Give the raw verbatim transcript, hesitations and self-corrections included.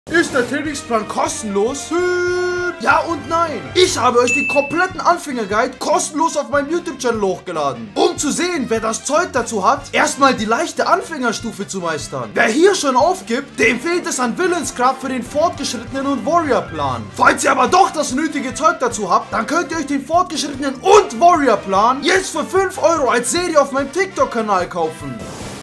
Ist der Trainingsplan kostenlos? Ja und nein. Ich habe euch den kompletten Anfängerguide kostenlos auf meinem YouTube-Channel hochgeladen. Um zu sehen, wer das Zeug dazu hat, erstmal die leichte Anfängerstufe zu meistern. Wer hier schon aufgibt, dem fehlt es an Willenskraft für den fortgeschrittenen und Warrior-Plan. Falls ihr aber doch das nötige Zeug dazu habt, dann könnt ihr euch den fortgeschrittenen und Warrior-Plan jetzt für fünf Euro als Serie auf meinem TikTok-Kanal kaufen.